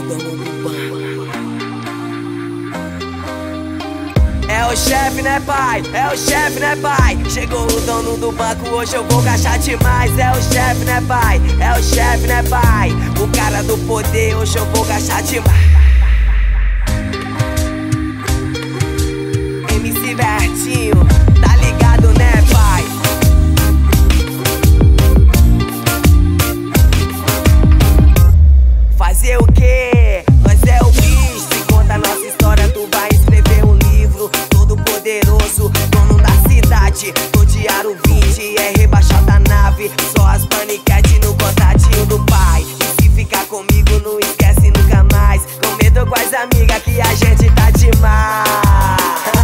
dono do banco. É o chefe, né, pai? É o chefe, né, pai? Chegou o dono do banco, hoje eu vou gastar demais. É o chefe, né, pai? É o chefe, né, pai? O cara do poder, hoje eu vou gastar demais. MC Vertinho, tá ligado, né, pai? Fazer o quê? Nós é o bicho. Se conta a nossa história, tu vai escrever um livro. Todo poderoso, dono da cidade. No diário 20 é rebaixado da nave. Só as paniquete no contatinho do pai. E se ficar comigo, não esquece nunca mais. Com medo com as amigas que a gente tá demais.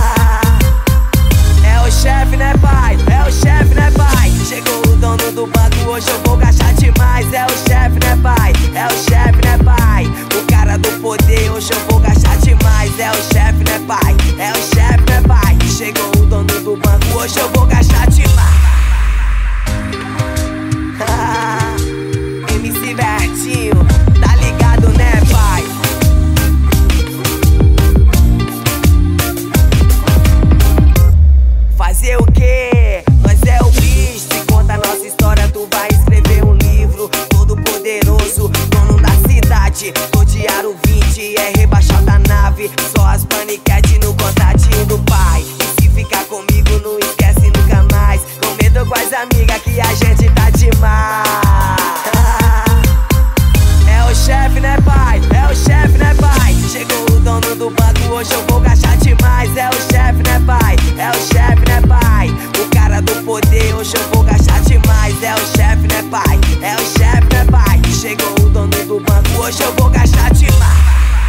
É o chefe, né, pai? É o chefe, né, pai? Chegou o dono do banco, hoje eu vou gastar demais. É o chefe, né, pai? É o chefe, né, pai? O cara do poder, hoje eu vou gastar demais. É o chefe, né, pai? É o chefe, né, pai? Chegou o dono do banco, hoje eu vou gastar demais. MC Vertinho, tá ligado, né, pai? Fazer o quê? Nós é o bicho. Se conta a nossa história, tu vai escrever um livro. Todo poderoso, dono da cidade. No diário 20 é rebaixado da nave. Só as paniquete no contatinho do pai. E se ficar comigo, não esquece nunca mais. Com medo com as amigas que a gente tá demais. É o chefe, né, pai? É o chefe, né, pai? Chegou o dono do banco, hoje eu vou gastar demais. É o chefe, né, pai? É o chefe, né, pai? O cara do poder, hoje eu vou gastar demais. É o chefe, né, pai? É o chefe, né, pai? Chegou o dono do banco, hoje eu vou gastar demais.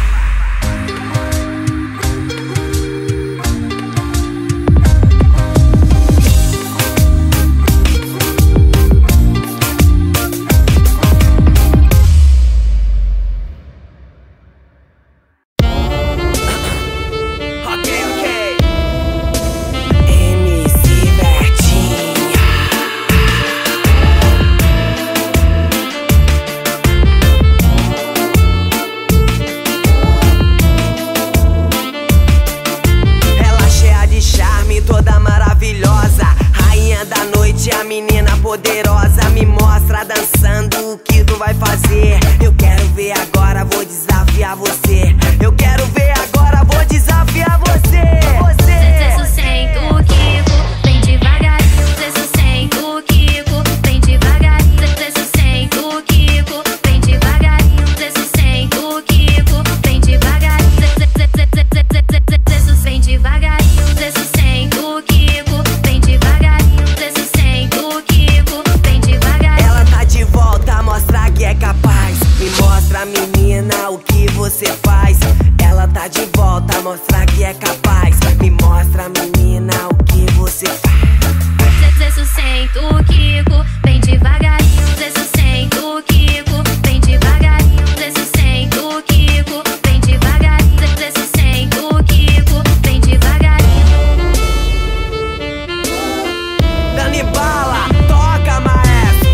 A menina poderosa me mostra dançando o que tu vai fazer. Eu quero ver agora, vou desafiar você. Eu quero ver agora, vou desafiar você. Desce senta o Kiko, vem devagarinho. Desce senta o Kiko, vem devagarinho. Desce senta o Kiko, vem devagarinho. Desce senta o Kiko, vem devagarinho. Desce vem devagarinho. Desce senta o Kiko, vem devagarinho. Desce o Kiko, vem devagar. Ela tá de volta, mostra que é capaz. Me mostra, menina, o que você faz. Ela tá de volta, mostra que é capaz. Me mostra, menina, o que você faz. Desce senta o Kiko, vem devagarinho. Desce senta o Kiko, vem devagarinho. Desce senta o Kiko, vem devagarinho. Desce senta o Kiko, vem devagarinho. Dani Bala, toca, maestro.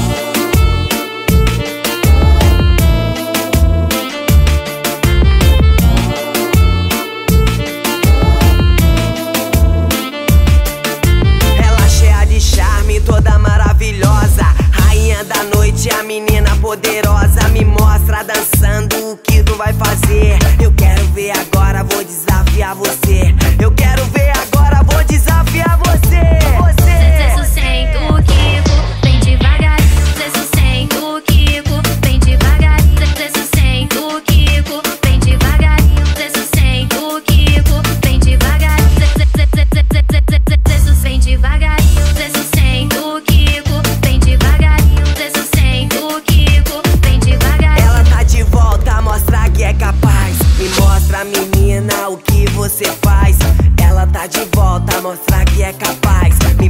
Ela cheia de charme, toda maravilhosa. Rainha da noite, a menina poderosa. Me mostra dançando o que tu vai fazer. Eu quero ver agora, vou desafiar você. Eu quero ver agora, vou desafiar você. Desce senta o Kiko, vem devagarinho. Desce senta o Kiko, vem devagarinho. Desce senta o Kiko, vem devagarinho. Desce senta o Kiko, vem devagarinho. Desce vem devagarinho. Desce senta o Kiko, vem devagarinho. Desce senta o Kiko, vem devagarinho. Ela tá de volta, mostra que é capaz. Me mostra, menina, o que você faz. Ela tá de volta, mostra que é capaz. Me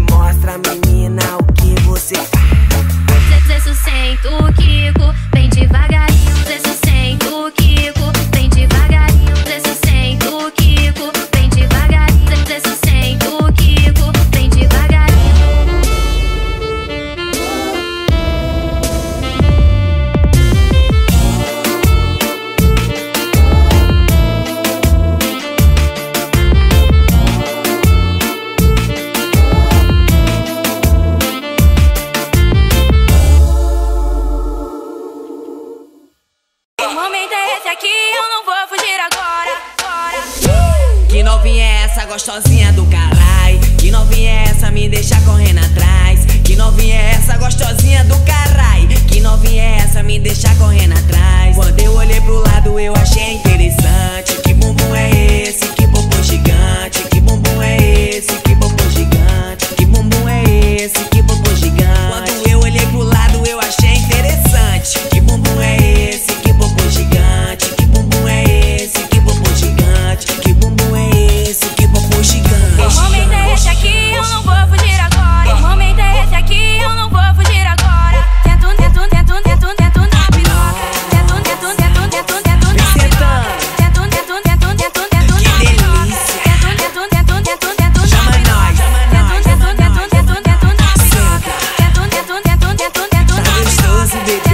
esse aqui, eu não vou fugir agora. Que novinha é essa gostosinha do carai? Que novinha é essa me deixa correndo atrás? Que novinha é essa gostosinha do carai? Que novinha é essa me deixa correndo atrás? Quando eu olhei pro lado eu achei interessante. Que bumbum é esse? Que bumbum gigante? Que bumbum é esse? Que bumbum gigante? Que bumbum é esse? Que bumbum gigante? Quando eu olhei pro lado eu achei interessante. Que bumbum é esse? Que bumbum gigante? Que bumbum é esse? Que bumbum gigante? Que bumbum é esse? Que bumbum gigante? O momento é esse aqui, eu não vou fugir agora. O momento é esse aqui, eu não vou fugir agora. Tento na piroca. Tento na piroca. Tento na piroca. Que delícia! Chama nós, chama nós, chama nós. Senta. Tá gostoso, bebê.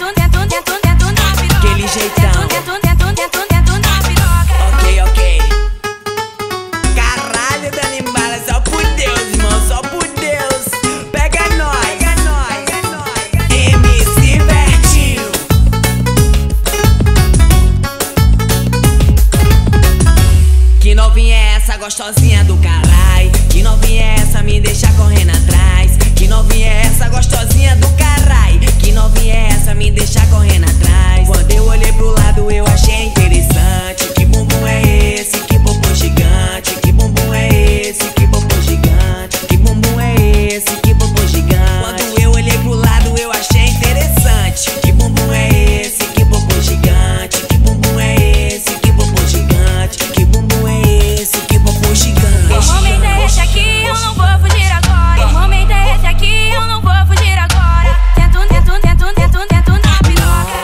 Aquele jeitão. Ok. Caralho, Dani Bala, só por Deus, irmão, só por Deus. Pega nós, MC Vertinho. Que novinha é essa gostosinha do carai? Que novinha é essa me deixa correndo atrás? Que novinha é essa gostosinha do carai? Que novinha é essa me deixa correndo atrás? Quando eu olhei pro lado eu achei interessante. Que bumbum é esse? Que bumbum gigante? Que bumbum é esse? Que bumbum gigante? Que bumbum é esse? Que bumbum gigante? Quando eu olhei pro lado eu achei interessante. Que bumbum é esse? Que bumbum gigante? Que bumbum é esse? Que bumbum gigante? Que bumbum é esse? Que bumbum gigante? O momento é esse aqui, eu não vou fugir agora. O momento é esse aqui, eu não vou fugir agora. Tento na piroca. Tento na piroca.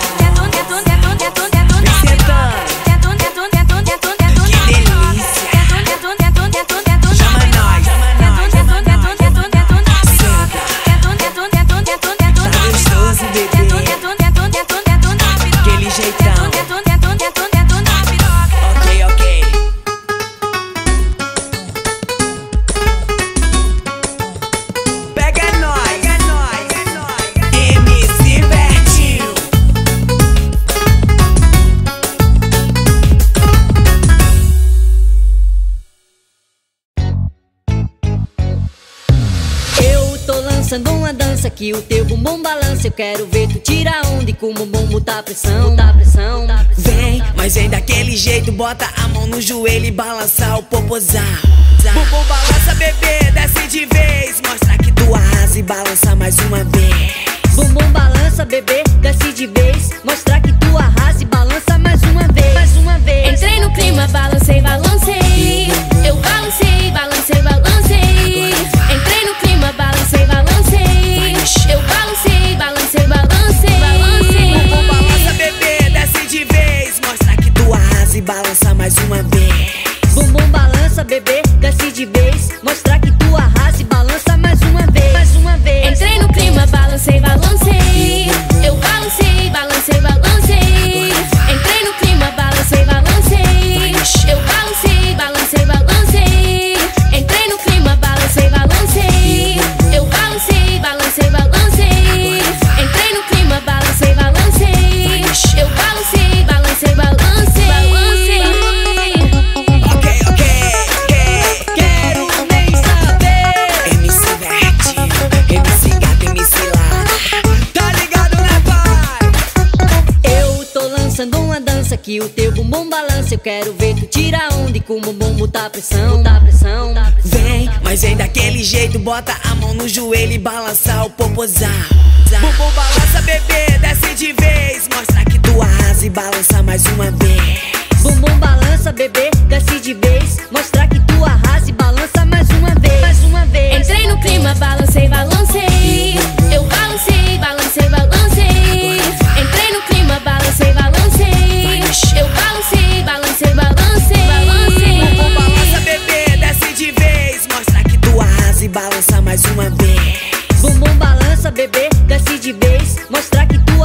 Que delícia! Chama nós, chama nós. Senta. Tá gostoso, bebê. Aquele jeitão. Ok. Pega nós, MC Vertinho. Eu tô lançando uma dança que o teu bumbum balança. Eu quero ver tu tirar onda e com o bumbum botar pressão. Vem, mas vem daquele jeito, bota a mão no joelho e balança o popozão. Bumbum balança, bebê, desce de vez. Mostra que tu arrasa e balança mais uma vez. Bumbum balança, bebê, desce de vez. Mostrar que tu arrasa e balança mais uma vez. Entrei no clima, balancei. Eu balancei. Entrei no clima, balancei. Eu balancei. Bumbum balança, bebê, desce de vez. Mostra que tu arrasa e balança mais uma vez. Bumbum balança, bebê, desce de vez. Mostrar que tu arrasa e balança mais uma vez. Entrei no clima, balancei. Eu balancei. Entrei no clima, balancei. Eu balancei. Entrei no clima, balancei. Eu balancei. Entrei no clima, balancei. Eu balancei. Ok. Quero nem saber. MC Vertinho, MC Gato, MC Lá. Tá ligado, né, pai? Eu tô lançando uma dança que o teu bumbum balança. Eu quero ver tu tirar onda e com o bumbum botar pressão. Vem, mas vem daquele jeito, bota a mão no joelho e balança o popozão. Bumbum balança, bebê, desce de vez. Mostra que tu arrasa e balança mais uma vez. Bumbum balança, bebê, desce de vez. Mostrar que tu arrasa e balança mais uma vez. Entrei no clima, balancei. Eu balancei. Entrei no clima, balancei. Eu balancei. Bumbum balança, bebê, desce de vez. Mostra que tu arrasa e balança mais uma vez. Bumbum balança, bebê, desce de vez. Mostrar que tu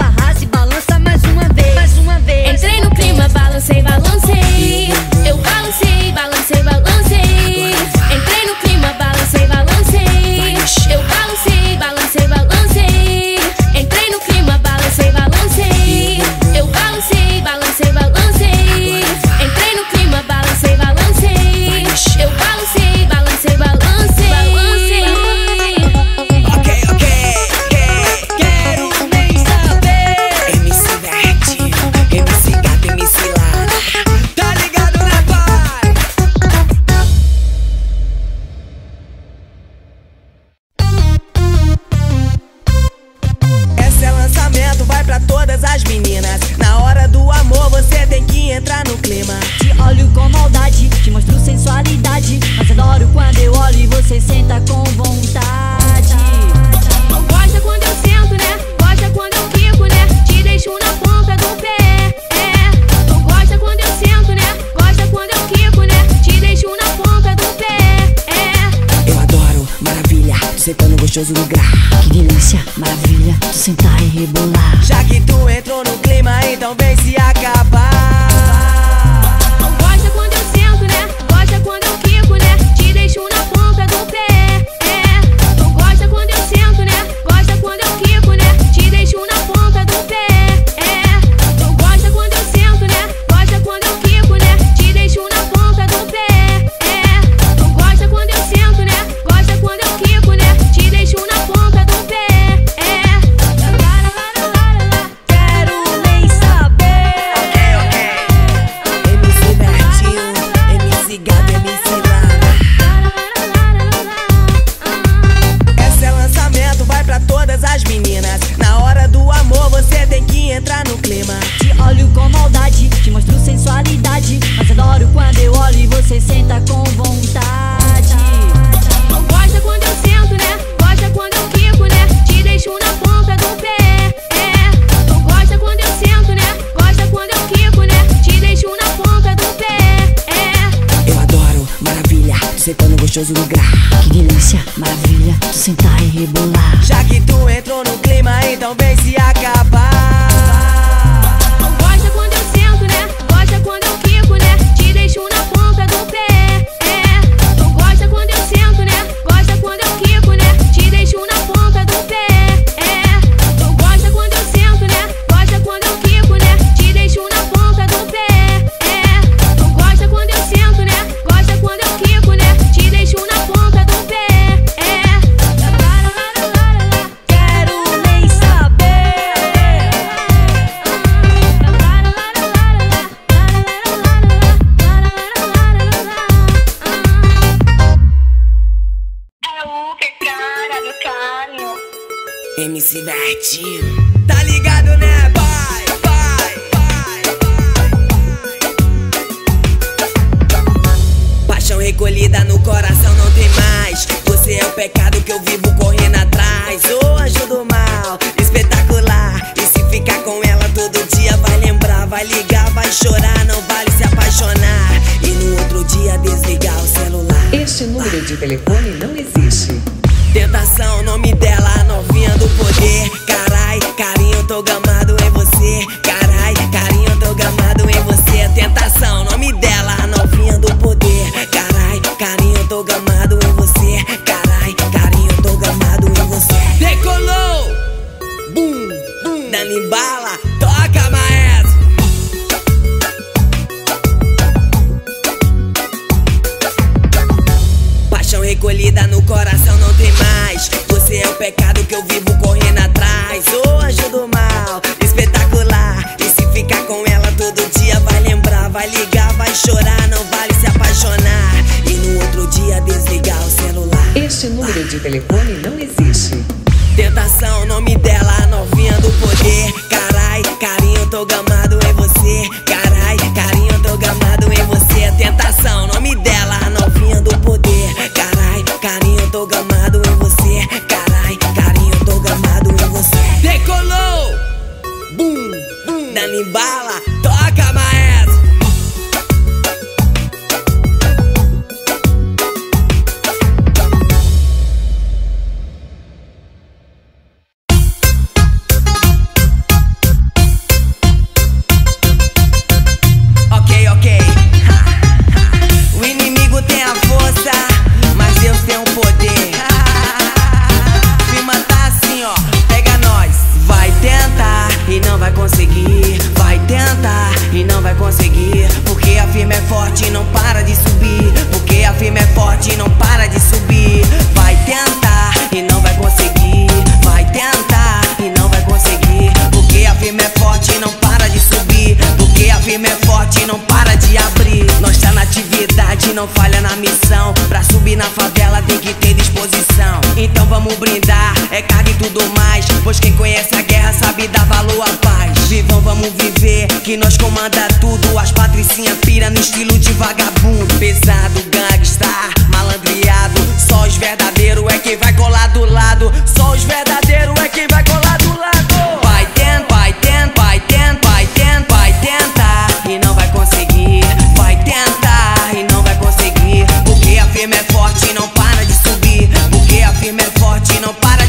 gostoso no grau. Que delícia, maravilha, tu sentar e rebolar. Já que tu entrou no clima, então vem se acabar. Gosta quando eu sento, né? Gosta quando eu quico, né? Te deixo na ponta do pé. Tu gosta quando eu sento, né? Gosta quando eu quico, né? Te deixo na ponta do pé. Tu gosta quando eu sento, né? Gosta quando eu quico, né? Te deixo na ponta do pé. Tu gosta quando eu sento, né? Gosta quando eu quico, né? Te deixo na ponta do pé. Quero nem saber. MC Bertinho, MC Gabi, MC Lara. Esse é lançamento, vai pra todas as meninas. Na hora do amor você tem que entrar no clima. Te olho com maldade, te mostro sensualidade, mas adoro quando eu olho e você senta com vontade. Gosta quando eu sento, né? Gosta quando eu quico, né? Te deixo na ponta do pé. Tu gosta quando eu sento, né? Gosta quando eu quico, né? Te deixo na ponta do pé. Eu adoro, maravilha, tu sentando gostoso no grau. Que delícia, maravilha, tu sentar e rebolar. Já que tu entrou no clima, então vem se acabar. Gosta quando eu sento, né? Gosta quando eu quico, né? Te deixo na ponta do pé. Tu gosta quando eu sento, né? Gosta quando eu quico, né? Te deixo na ponta do pé. Tu gosta quando eu sento, né? Gosta quando eu quico, né? Te deixo na ponta do pé. Tu gosta quando eu sento, né? Gosta quando eu quico, né? Te deixo na ponta do pé. Quero nem saber. MC Bertinho, tá ligado, né, pai? Paixão recolhida no coração não tem mais. Você é o pecado que eu vivo correndo atrás. Ô anjo do mal, espetacular. E se ficar com ela todo dia vai lembrar, vai ligar, vai chorar, não vale se apaixonar. E no outro dia desligar o celular. Este número de telefone não existe. Tentação, o nome dela, a novinha do poder. Carai, carinho, tô gamado em você. Carai, carinho, tô gamado em você. Tentação, o nome dela, a novinha do poder. Carai, carinho, tô gamado em você. Carai, carinho, tô gamado em você. Decolou! Bum, bum, dando bala, toca, maestro. Paixão recolhida no coração não tem mais. Você é o pecado que eu vivo correndo atrás. Ô anjo do mal, espetacular. E se ficar com ela todo dia vai lembrar, vai ligar, vai chorar, não vale se apaixonar. E no outro dia desligar o celular. Este número de telefone não existe. Tentação, o nome dela, a novinha do poder. Carai, carinho, tô gamado em você. Carai, carinho, tô gamado em você. Tentação, o nome dela, a novinha do poder. Carai, carinho, tô gamado em você. Carai, carinho, tô gamado em você. Decolou! Bum, bum, dando bala, toca, maestro. Não falha na missão, pra subir na favela tem que ter disposição. Então vamos brindar, é carga e tudo mais, pois quem conhece a guerra sabe dar valor à paz. Vivam, vamos viver, que nós comanda tudo. As patricinhas pira no estilo de vagabundo. Pesado, gangstar, malandreado. Só os verdadeiros é quem vai colar do lado. Só os verdadeiros é quem vai colar do lado. Vai tenta, vai tenta, vai tenta, vai tenta, vai tentar e não vai conseguir. Vai tentar e não vai conseguir, porque a firma é forte e não para de subir. Porque a firma é forte e não para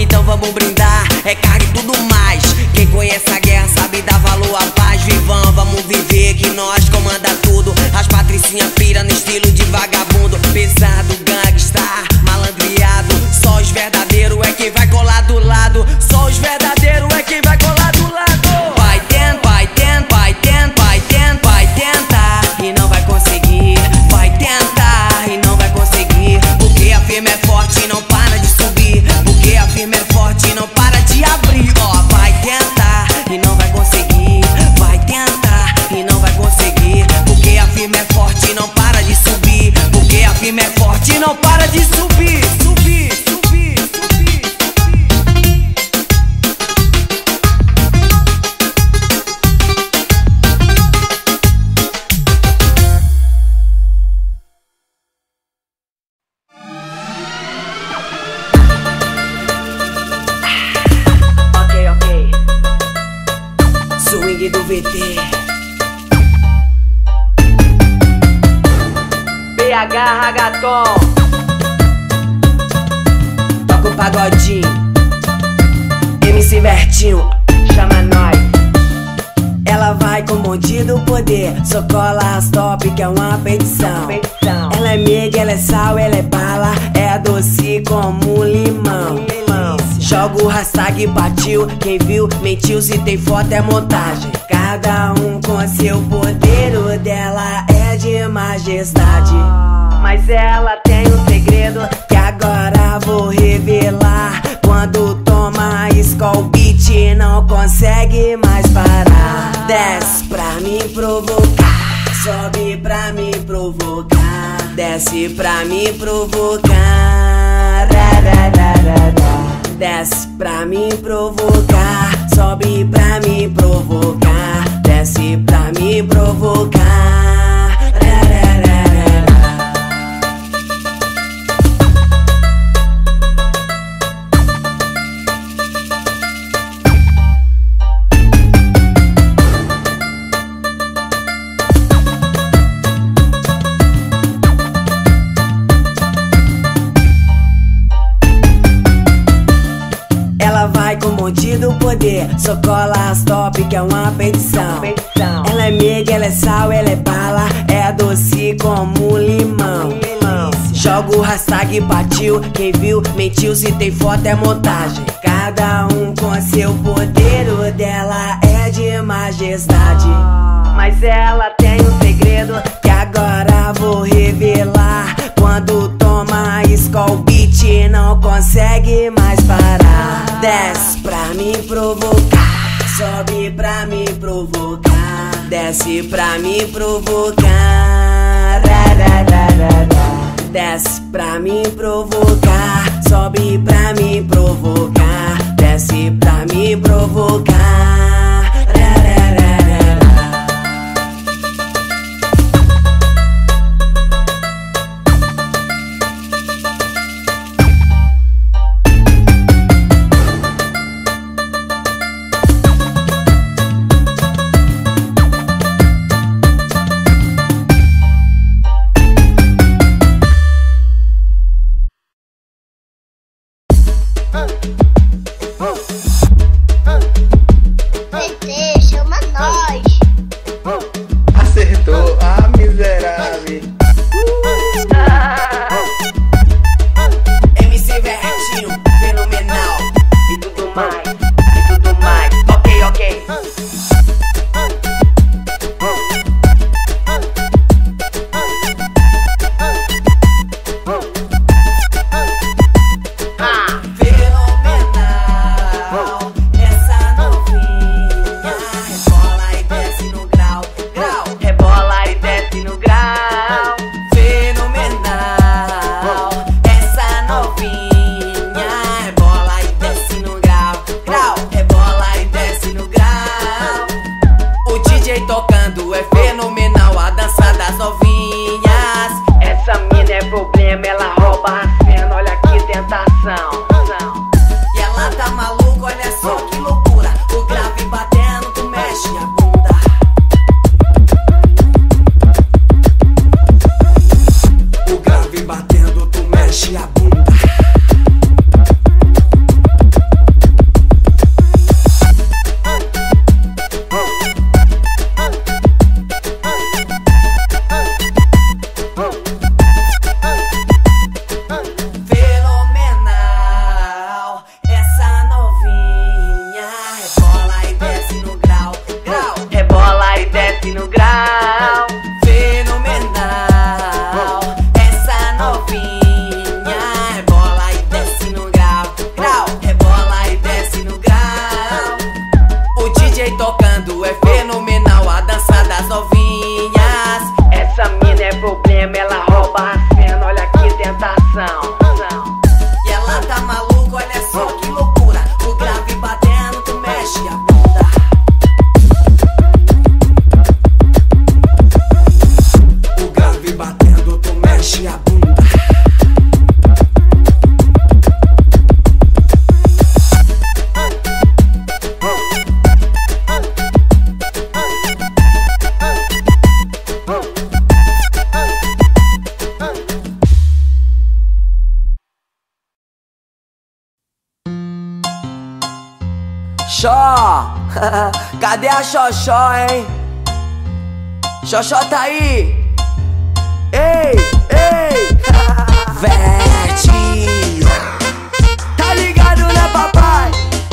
então vamos brindar. É carga e tudo mais. Quem conhece a guerra sabe dar valor à paz. Vivam, vamos viver que nós comanda tudo. As patricinhas pira no estilo de vagabundo. Pesado, gangstar, malandreado. Só os verdadeiros é quem vai colar do lado. Só os verdadeiros é quem vai colar do lado. Vai tentar, vai tentar, vai tentar, vai tentar, vai tentar e não vai conseguir. Vai tentar e não vai conseguir. Porque a firma é forte e não para de subir. Porque a firma é forte e não para de abrir. Ó, vai tentar e não vai conseguir. Vai tentar e não vai conseguir. Porque a firma é forte e não para de subir. Porque a firma é forte e não para de subir. Subir, subir, subir. Ok, ok. Swing do VT. BH Ragaton. Toca o pagodinho. MC Vertinho, chama nós. Ela vai com o bonde do poder. Só cola as top que é uma petição. Ela é mega, ela é sal, ela é bala. É doce como limão. Joga o hashtag batiu. Quem viu, mentiu, se tem foto é montagem. Cada um com seu poder. O dela é de majestade. Mas ela tem um segredo que agora vou revelar. Quando toma Skol Beat não consegue mais parar. Desce pra me provocar, sobe pra me provocar, desce pra me provocar. Desce pra me provocar, sobe pra me provocar, desce pra me provocar. Com um monte do poder, só cola as top que é uma petição. Ela é mega, ela é sal, ela é bala. É doce como limão. Joga o hashtag batiu. Quem viu, mentiu, se tem foto é montagem. Cada um com seu poder. O dela é de majestade. Mas ela tem um segredo que agora vou revelar. Quando toma Skol Beat não consegue mais parar. Desce pra me provocar, sobe pra me provocar, desce pra me provocar. Desce pra me provocar, sobe pra me provocar, desce pra me provocar. Xó, cadê a Xoxó, hein? Xoxó tá aí. Ei, ei. Vete. Tá ligado, né, papai?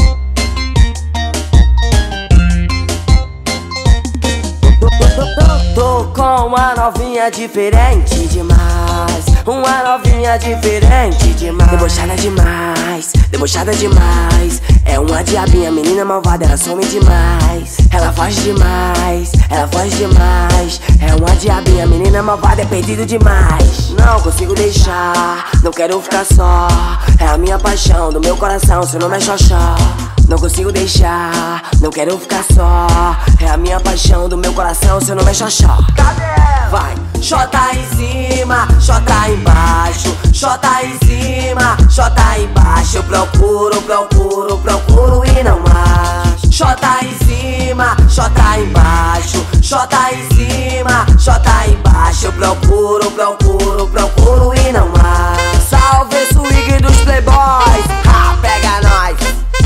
Tô com uma novinha diferente demais. Uma novinha diferente demais. Debochada demais, debochada demais. É uma diabinha, menina malvada, ela some demais. Ela foge demais, ela foge demais. É uma diabinha, menina malvada, é perdido demais. Não consigo deixar, não quero ficar só. É a minha paixão, do meu coração, seu nome é Xoxó. Não consigo deixar, não quero ficar só. É a minha paixão, do meu coração, seu nome é Xoxó. Cadê? Vai! Xó tá em cima, Xó tá embaixo. Xó tá em cima, Xó tá embaixo. Eu procuro, procuro, procuro e não acho. Xó tá em cima, Xó tá embaixo. Xó tá em cima, Xó tá embaixo. Eu procuro, procuro, procuro e não acho. Salve swing dos playboys, ha, pega nós.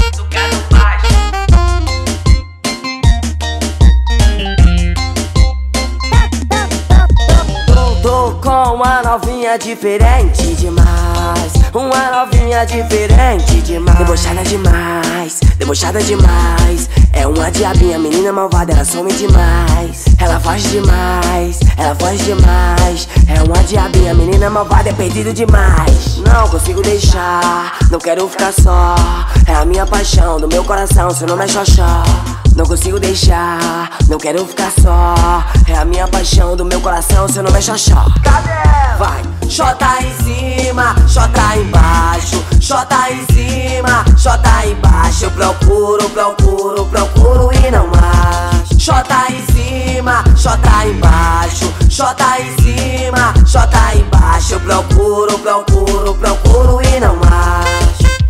Tô com uma novinha diferente demais. Uma novinha diferente demais. Debochada demais, debochada demais. É uma diabinha, menina malvada, ela some demais. Ela foge demais, ela foge demais. É uma diabinha, menina malvada, é perdido demais. Não consigo deixar, não quero ficar só. É a minha paixão, do meu coração, seu nome é Xoxó. Não consigo deixar, não quero ficar só. É a minha paixão, do meu coração, seu nome é Xoxó. Cadê? Vai! Xó tá em cima, Xó tá embaixo. Xó tá em cima, Xó tá embaixo. Eu procuro, procuro, procuro e não acho. Xó tá em cima, Xó tá embaixo. Xó tá em cima, Xó tá embaixo. Eu procuro, procuro, procuro e não acho.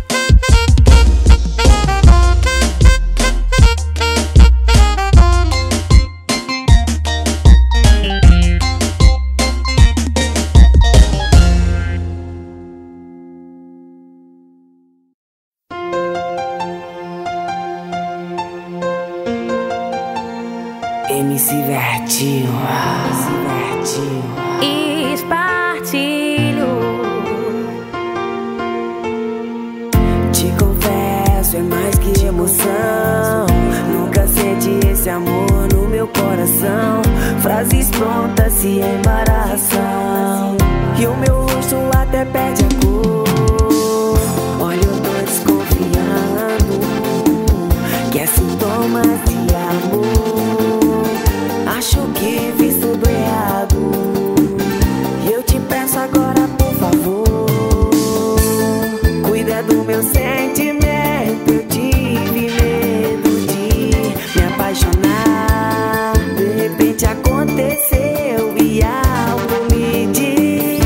MC Vertinho, Espartilho. te confesso, é mais que emoção. Nunca senti esse amor no meu coração. Frases prontas se embaraçam e o meu rosto até perde a cor. Olha, eu tô desconfiando que é sintomas de amor. Acho que fiz tudo errado. Eu te peço agora, por favor, cuida do meu sentimento. Eu tive medo de me apaixonar. De repente aconteceu e algo me diz: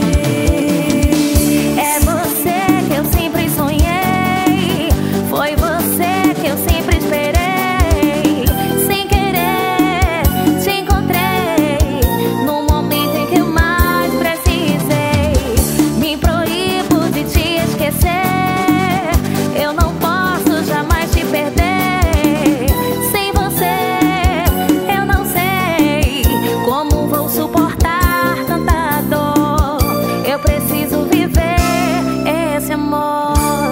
É você que eu sempre sonhei. Foi você que eu sempre esperei. Sem querer te encontrei no momento em que eu mais precisei. Me proíbo de te esquecer. Eu não posso jamais te perder. Sem você eu não sei como vou suportar tanta dor. Eu preciso viver esse amor.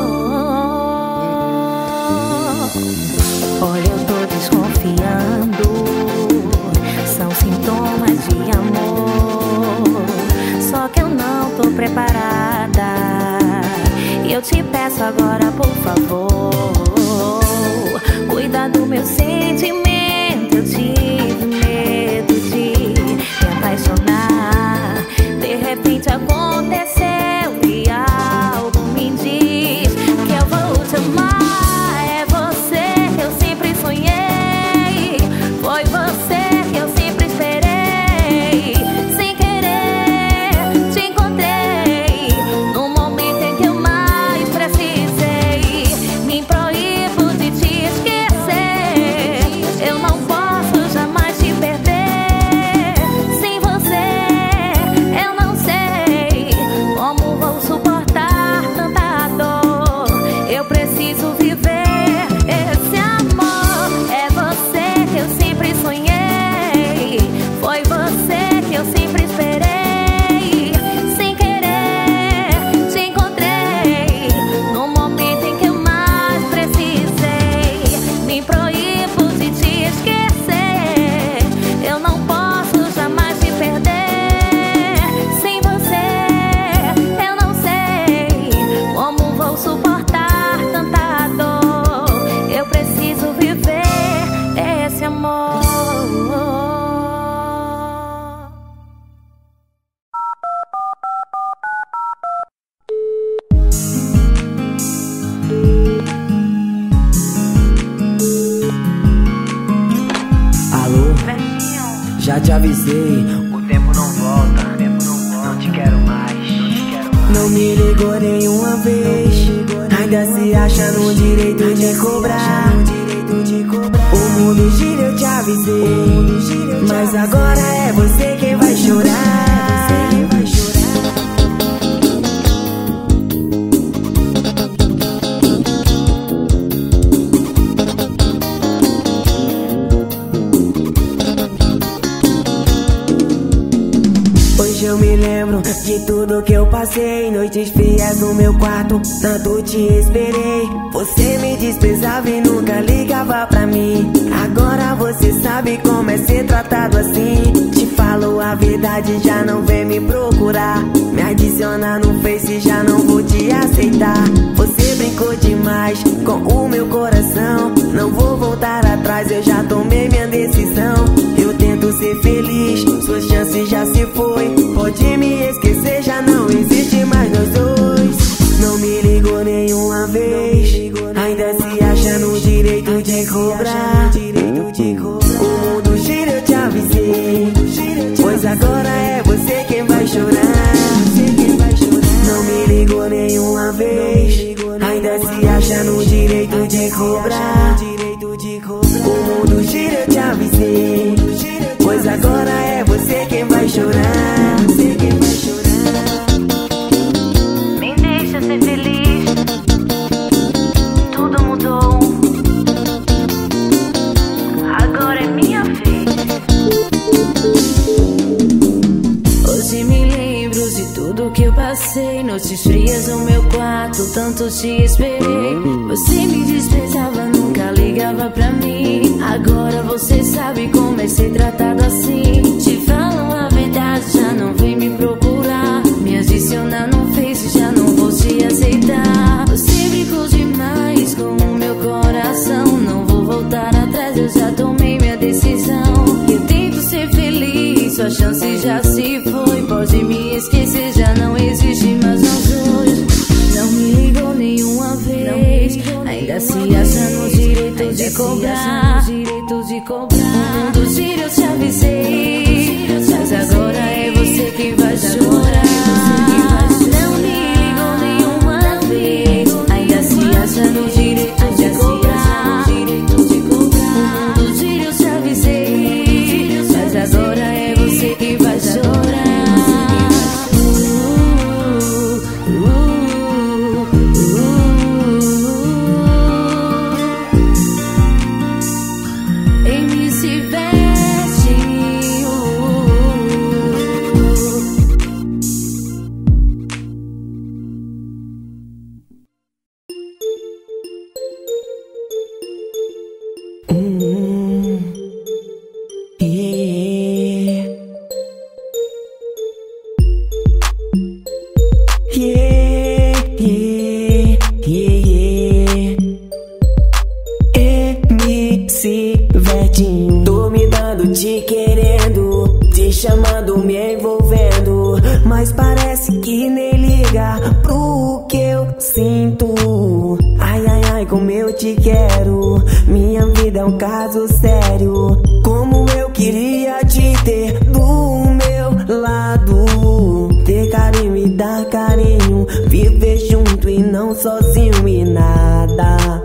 Olha, eu tô desconfiando. São sintomas de amor. Só que eu não tô preparada. Eu te peço agora, por favor, cuida do meu sentimento. Eu tive medo de me apaixonar. De repente aconteceu e algo me diz que eu vou te amar. É você que eu sempre sonhei. Foi você que eu sempre esperei. Sem querer te encontrei no momento em que eu mais precisei. Me proíbo de te esquecer. Eu não posso jamais te perder. Sem você eu não sei te avisei, o tempo não volta, não te quero mais. Não me ligou nenhuma vez, ainda se acha no direito de cobrar. O mundo gira, eu te avisei, mas agora é você quem vai chorar. Hoje eu me lembro de tudo que eu passei, noites frias no meu quarto, tanto te esperei. Você me desprezava e nunca ligava pra mim. Agora você sabe como é ser tratado assim. Te falo a verdade, já não vem me procurar. Me adiciona no Face, já não vou te aceitar. Você brincou demais com o meu coração, não vou voltar atrás, eu já tomei minha decisão. Eu tento ser feliz, sua chance já se foi. Pode me esquecer, já não existe mais nós dois. Não me ligou nenhuma vez, ainda se acha no direito de cobrar. O mundo gira, eu te avisei, pois agora é você quem vai chorar. Não me ligou nenhuma vez, ainda se acha no direito de cobrar. O mundo gira, eu te avisei, pois agora é você quem vai chorar. Me deixa ser feliz, tudo mudou, agora é minha vez. Hoje me lembro de tudo que eu passei, noites frias no meu quarto, tanto te esperei. Você me desprezava, nunca ligava pra mim. Agora você sabe como é ser tratado assim. Te falam a verdade, já não vem me procurar. Me adiciona no Face, já não vou te aceitar. Você brincou demais com o meu coração, não vou voltar atrás, eu já tomei minha decisão. Eu tento ser feliz, sua chance já se foi. Pode me esquecer, já não existe mais nós dois. Não me ligou nenhuma vez, ainda se acha no direito de cobrar. O mundo gira, eu te avisei, mas agora é você quem vai chorar. Não me ligou nenhuma vez, ainda se acha no direito de cobrar. O mundo gira, eu te avisei, mas agora é você quem vai chorar. Tô me dando, te querendo, te chamando, me envolvendo, mas parece que nem liga pro que eu sinto. Ai, ai, ai, como eu te quero, minha vida é um caso sério. Como eu queria te ter do meu lado, ter carinho e dar carinho, viver junto e não sozinho. E nada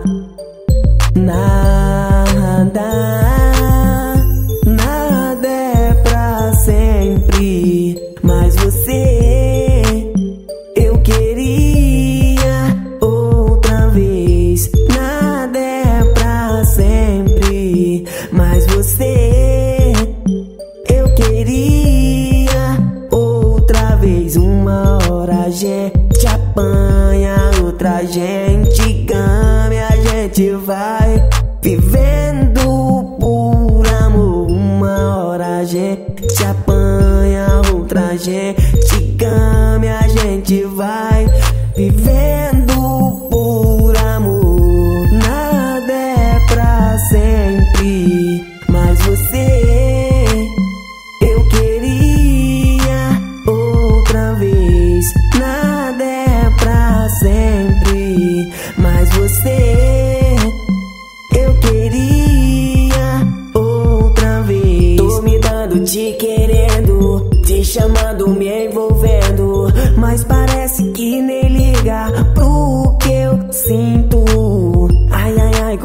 é pra sempre, mas você eu queria outra vez. Nada é pra sempre, mas você eu queria outra vez. Uma hora a gente apanha, outra a gente ganha, a gente vai vivendo por amor. Uma hora a gente apanha, outra a gente ganha, a gente vai vivendo por amor. Nada é pra sempre, mas você eu queria outra vez. Nada é pra sempre, mas você eu queria outra vez. Tô me dando, te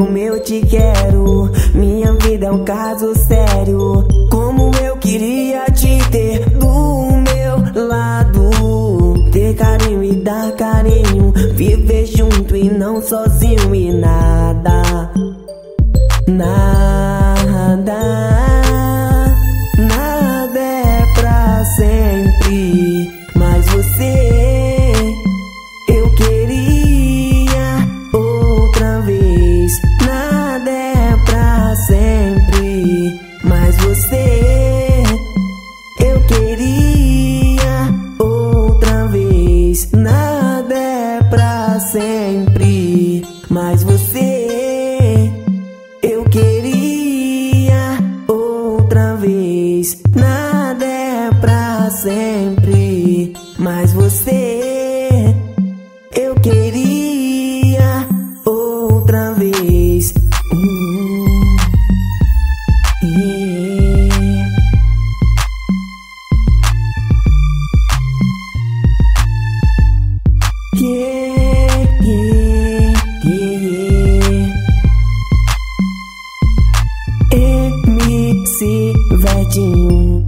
como eu te quero. Minha vida é um caso sério. Como eu queria te ter do meu lado. Ter carinho e dar carinho. Viver junto e não sozinho. E nada, nada, nada é pra sempre. Mas você, eu queria outra vez. Nada é pra sempre. Mas você, eu queria outra vez. Nada é pra sempre. Mas você, eu queria outra vez. Nada é pra sempre. Mas você, eu queria outra vez. MC Vetinho.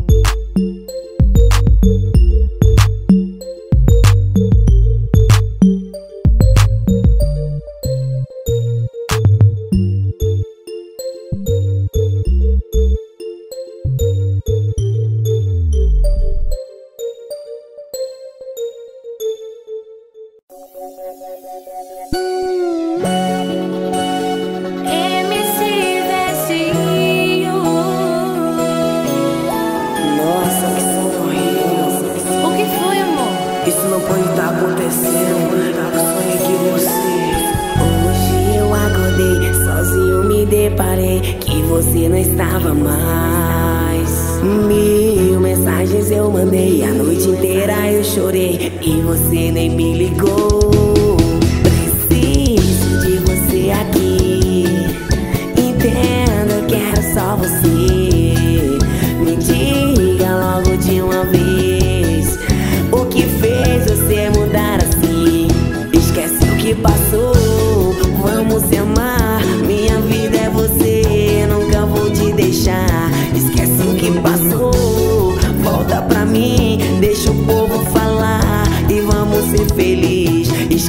Nossa, que sono horrível. O que foi, amor? Isso não pode estar acontecendo. Eu sonhei que Hoje eu acordei, sozinho me deparei que você não estava mais. 1000 mensagens eu mandei, a noite inteira eu chorei e você nem me ligou. Preciso de você aqui, entenda, eu quero só você. Me diga logo de uma vez o que fez você mudar assim. Esquece o que passou, vamos se amar. Minha vida é você, nunca vou te deixar. Esquece o que passou, volta pra mim. Deixa o povo falar e vamos ser felizes.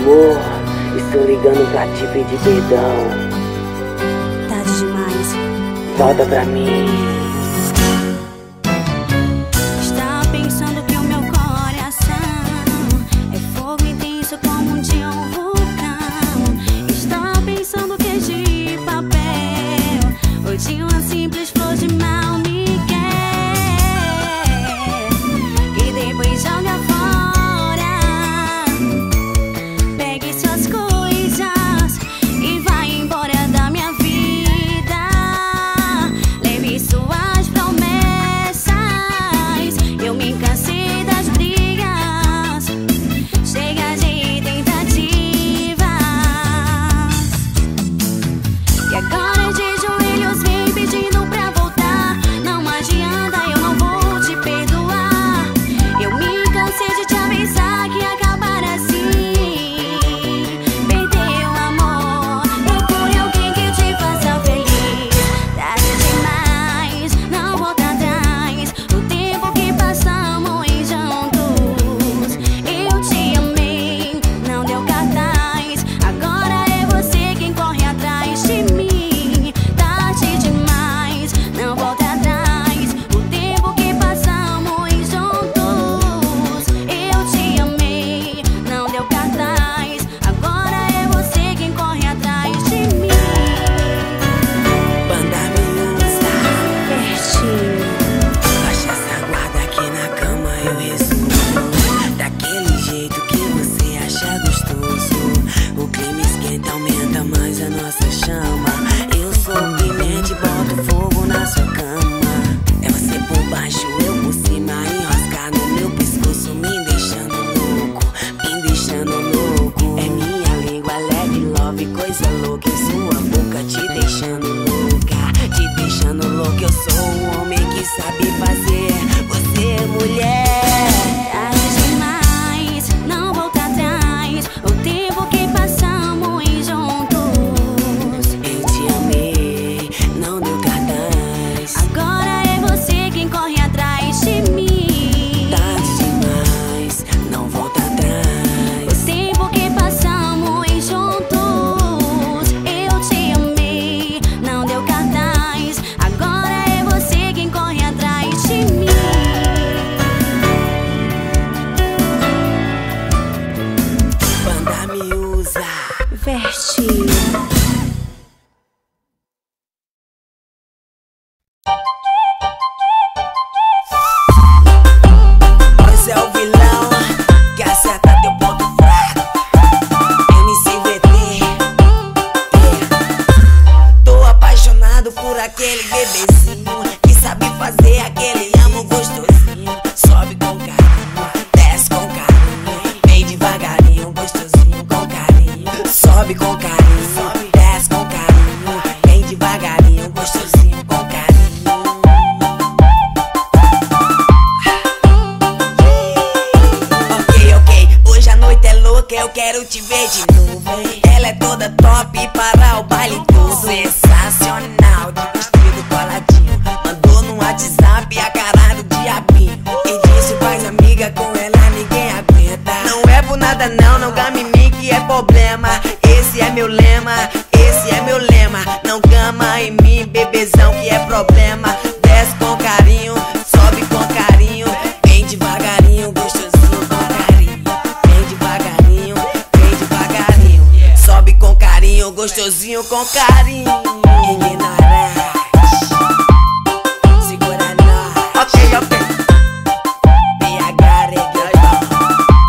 Amor, estou ligando pra te pedir perdão. Tarde demais. Volta pra mim. Está pensando que o meu coração é fogo intenso como um dia um vulcão. Está pensando que é de papel ou de uma simples flor de mal me quer. E depois joga fora. Pegue suas coisas e vai embora da minha vida. Leve suas promessas. Eu me cansei das brigas. Chega de tentativas. E agora de joelhos vem pedindo pra voltar. Não adianta, eu não vou te perdoar. Eu me cansei de te avisar que ia acabar assim. Perdeu o amor, procure alguém que te faça feliz. Tarde demais, não volta atrás. O tempo que passamos juntos, eu te amei, não deu cartaz. Agora é você quem corre atrás de mim. Tarde demais, não volta atrás. O tempo que passamos juntos, eu te amei, não deu cartaz. Agora é você quem corre atrás de mim. Banda me usa, Pertinho. baixa essa guarda aqui na cama, eu resumo. Daquele jeito que você acha gostoso. O clima esquenta, aumenta mais a nossa chama. Eu sou pimenta e boto fogo na sua cama. É você por baixo, eu por cima, enroscado no meu pescoço, me deixando louco, me deixando louco. É minha língua leve, love, coisa louca. Em sua boca te deixando louca, te deixando louca. Eu sou o homem que sabe fazer você é mulher. Tarde demais, não volta atrás. O tempo que passamos juntos, Eu te amei, não deu cartaz. agora é você quem corre atrás de mim. Tarde demais, não volta atrás. O tempo que passamos juntos, eu te amei, não deu cartaz. Agora é você quem corre atrás de mim. Banda me usa. Vertinho. Esse é o vilão que acerta teu ponto fraco. MCVT. Tô apaixonado por aquele bebezinho que sabe fazer aquele amo gostosinho. Sobe com carinho, desce com carinho, vem devagarinho, gostosinho com carinho. Sobe com carinho, desce com carinho, vem devagarinho, gostosinho com carinho. Ok, hoje a noite é louca, eu quero te ver de novo. Ela é toda top para o baile todo. Sensacional, de vestido coladinho. Mandou no WhatsApp a cara do diabinho. E disse faz amiga, com ela ninguém aguenta. Não é por nada não, não gama em mim que é problema. Esse é meu lema, esse é meu lema. Não gama em mim, bebezão, que é problema. Desce com carinho, sobe com carinho, vem devagarinho, gostosinho com carinho. Vem devagarinho, vem devagarinho, sobe com carinho, gostosinho com carinho. Ignorante, segura nós. Ok. PH reggaeton.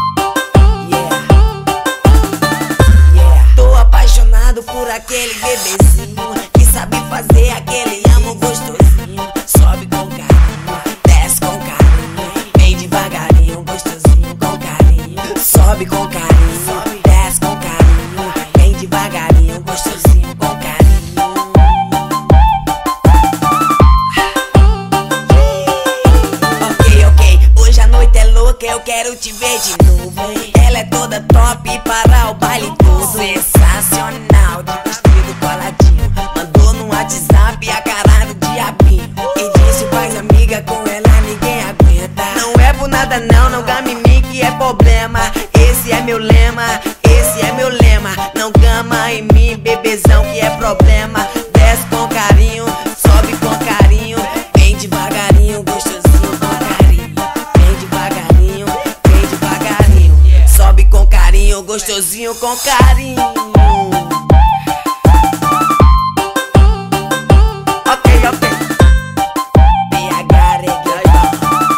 Yeah. Tô apaixonado por aquele bebezinho que sabe fazer aquele amo gostosinho. Sobe com carinho, desce com carinho, vem devagarinho, gostosinho com carinho. Sobe com carinho, desce com carinho, vem devagarinho, gostosinho com carinho. Ok, hoje a noite é louca, eu quero te ver de novo. Ela é toda top para o baile todo. Sensacional, de vestido coladinho. Mandou no WhatsApp a cara do diabinho. E disse faz amiga, com ela ninguém aguenta. Não é por nada não, não gama em mim que é problema. Esse é meu lema, esse é meu gostosinho com carinho. Ok, ok. PH Reggaeton.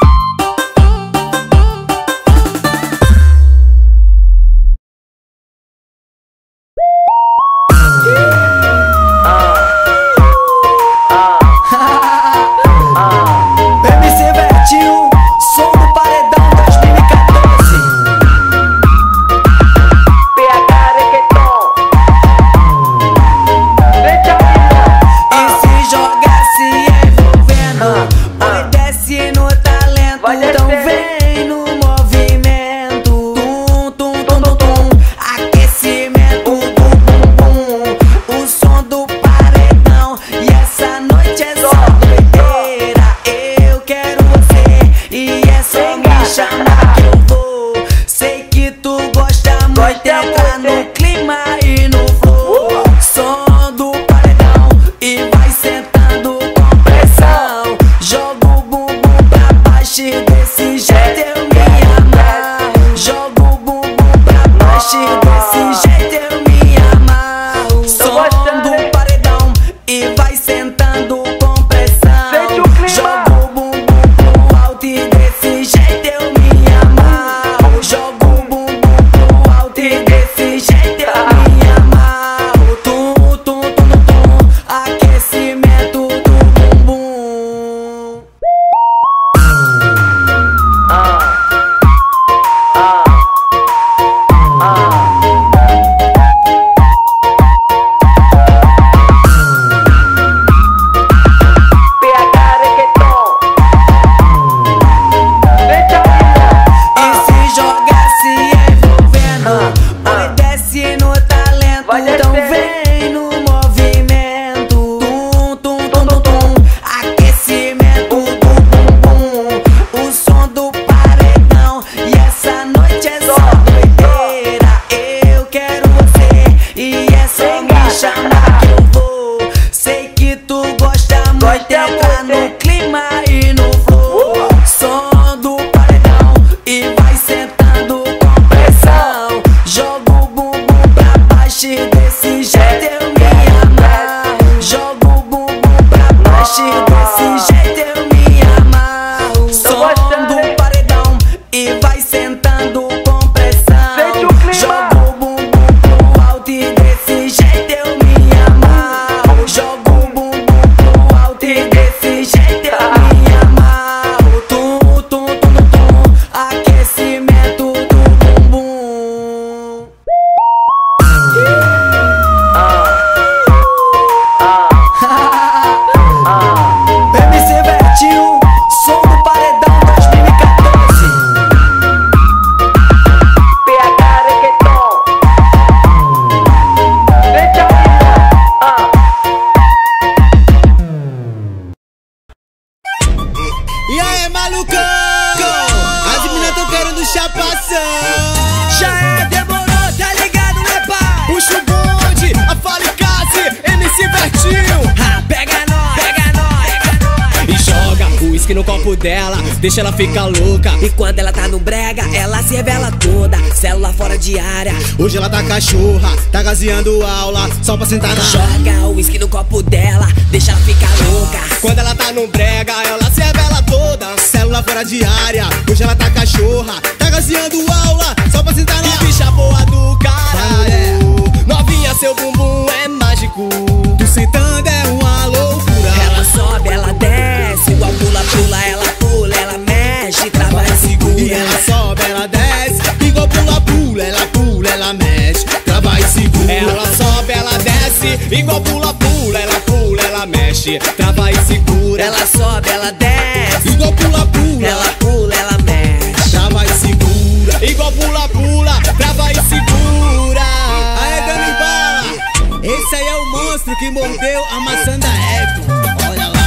MC Vertinho, som do Paredão 2014. PH Reggaeton. E se joga se envolvendo, oi desce no talento, então vem no movimento. Tum, tum, tum, tum, tum. Aquecimento do bumbum, o som do paredão. E essa noite é só doideira. Eu quero você e é só me chamar que eu vou. Sei que tu gosta muito, entra no clima e no flow. Som do paredão e vai sentando com pressão. Joga o bumbum pra baixo e desse jeito eu me amarro. Joga o bumbum pra baixo e desse jeito eu me amarro. Som do paredão e vai sentando com pressão. Joga o bumbum pro alto e desse jeito eu me amarro. Joga o bumbum pro alto e desse jeito eu me amarro. Tum, tum, tum, tum, tum. Aquecimento do bumbum. E se joga se envolvendo, oi desce no talento, então vem no movimento. Tum, tum, tum, tum, tum. Aquecimento do bumbum, o som do paredão. E essa noite é só doideira. Eu quero você e é só me chamar que eu vou. Sei que tu gosta muito, entra no clima e no flow. Som do paredão e vai sentando com pressão. Joga o bumbum pra baixo e desse jeito eu me amarro. Joga o bumbum pra baixo e desse jeito eu me amarro. Som do paredão e vai sentando com pressão. Joga o bumbum pro alto e desse jeito eu me amarro. Joga o bumbum pro alto e desse jeito eu me amarro. Tum, tum, tum, tum, tum. Aquecimento do bumbum. MC Vertinho, som do Paredão 2014. PH Reggaeton. E aí, malucão? As meninas tão querendo chapação. Já é, demorou, tá ligado, né, pai? Puxa o bonde, a Falicase, MC Vertinho. Ah, pega nós, pega nós. E joga o uísque no copo dela, deixa ela ficar louca. E quando ela tá no brega, ela se revela toda. Célula fora de área. Hoje ela tá cachorra, tá gaseando aula, só pra sentar na... Joga o uísque no copo dela, deixa ela ficar louca. Quando ela tá no brega, ela se revela toda. Célula fora de área, hoje ela tá cachorra, tá gaseando aula, só pra sentar na... Que bicha boa do caralho. Novinha, seu bumbum é mágico. Tu sentando é uma loucura. Ela sobe, ela desce, igual pula, ela mexe, trava e segura. E ela sobe, ela desce, igual ela mexe, trava e segura. Ela sobe, ela desce, igual ela mexe, trava e segura. Ela sobe, ela desce, igual ela mexe, trava e segura. Igual trava e segura. Aê, Dani Bala, esse aí é o monstro que mordeu a maçã da Eco. Olha lá.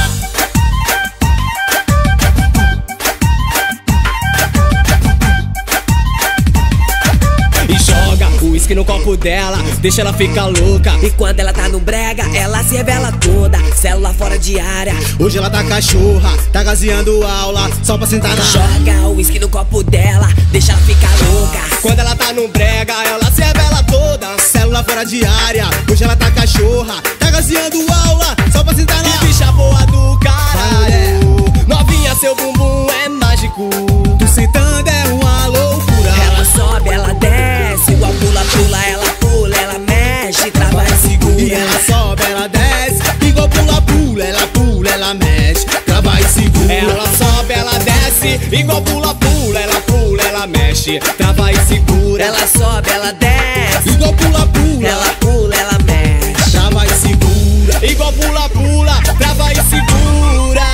uísque no copo dela, deixa ela ficar louca. E quando ela tá no brega, ela se revela toda, célula fora de área. Hoje ela tá cachorra, tá gaseando aula, só pra sentar na... Joga o uísque no copo dela, deixa ela ficar louca. Quando ela tá no brega, ela se revela toda, célula fora de área. Hoje ela tá cachorra, tá gaseando aula, só pra sentar na... Que bicha boa do caralho, novinha, seu bumbum é mágico. Tu sentando é uma loucura. Ela sobe, ela desce, igual pula-pula, ela pula, ela mexe, trava e segura. E ela sobe, ela desce, igual pula-pula, ela pula, ela mexe, trava e segura. Ela sobe, ela desce, igual pula-pula, ela pula, ela mexe, trava e segura. Ela sobe, ela desce, igual pula-pula, ela pula, ela mexe, trava e segura. Igual pula-pula, trava e segura.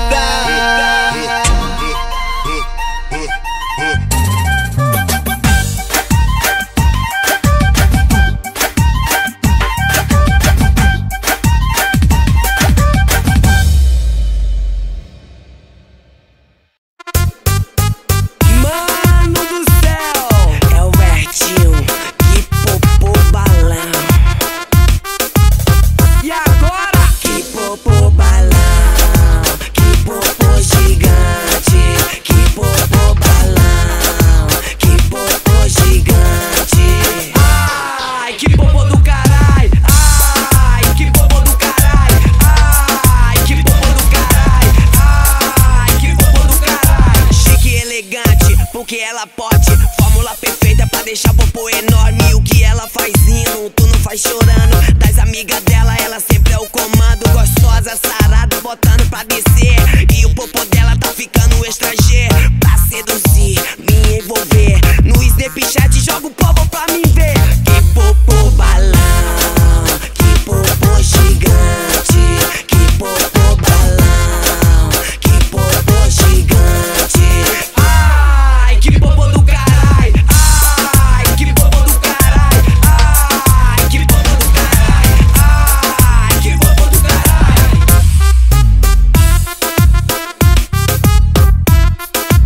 porque ela pode. Fórmula perfeita pra deixar popô enorme. O que ela faz rindo, tu não faz chorando. Das amigas dela, ela sempre é o comando. Gostosa, sarada, botando pra descer. E o popô dela tá ficando estrangeiro. Pra seduzir, me envolver. No Snapchat joga o povo pra me ver. Que popô balão, que popô gigante. Que popô balão, que popô gigante. Ai, que popô do carai. Ai, que popô do carai. Ai, que popô do carai. Ai, que popô do carai.